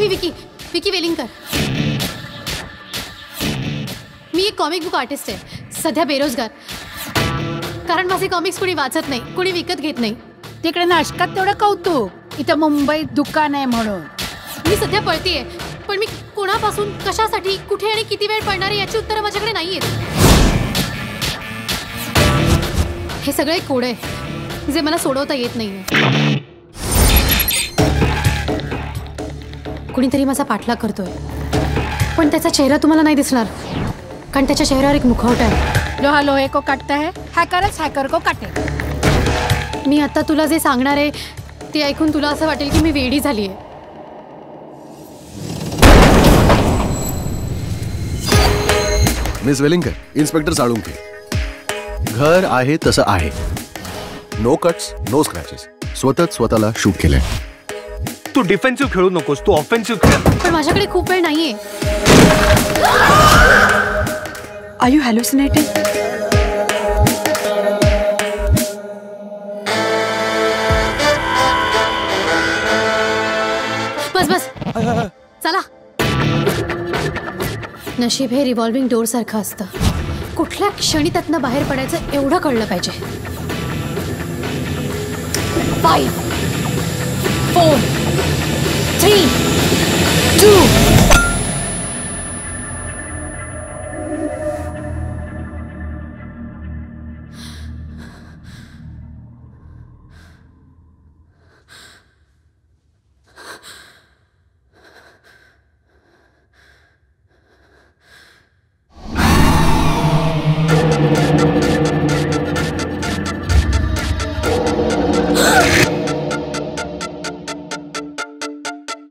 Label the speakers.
Speaker 1: विकी विकी वेलिंगकर. मी एक comic book artist आहे, सध्या बेरोजगार. कारण माझे कॉमिक्स कोणी वाचत नाही, कोणी विकत घेत नाही.
Speaker 2: तिकडे नाशकात तेवढं कौतुक, इथं मुंबईत दुकान आहे म्हणून.
Speaker 1: मी सध्या पळतीये, पण मी कोणापासून, कशासाठी, कुठे आणि किती वेळ पडणार आहे याची उत्तरं माझ्याकडे नाहीयेत. हे सगळे कोड आहे जे मला सोडवता येत नाहीये. कुणीतरी माझा पाठलाग करतोय, पण त्याचा चेहरा तुम्हाला नाही दिसणार, कारण त्याच्या चेहऱ्यावर एक मुखवटा आहे.
Speaker 2: लोहा लोहे को काटता है, हॅकरच हॅकर को काटे.
Speaker 1: मी आता तुला जे सांगणार आहे ते ऐकून तुला असं वाटेल की मी वेडी झालीये.
Speaker 3: Miss Welingkar, inspector Salunkhe. घर आहे तसं आहे. No cuts, no scratches. स्वतःला शूट केलंय.
Speaker 4: तू डिफेन्सिव्ह खेळू नकोस, तू ऑफेन्सिव्ह खेळ.
Speaker 1: पण माझ्याकडे खूप वेळ नाहीये.
Speaker 2: R you हॅल्युसिनेटिंग?
Speaker 1: बस बस चला. नशीब हे रिव्हॉल्विंग डोर सारखं असतं. कुठल्या क्षणी त्यातनं बाहेर पडायचं एवढं कळलं पाहिजे. 5 4 3 2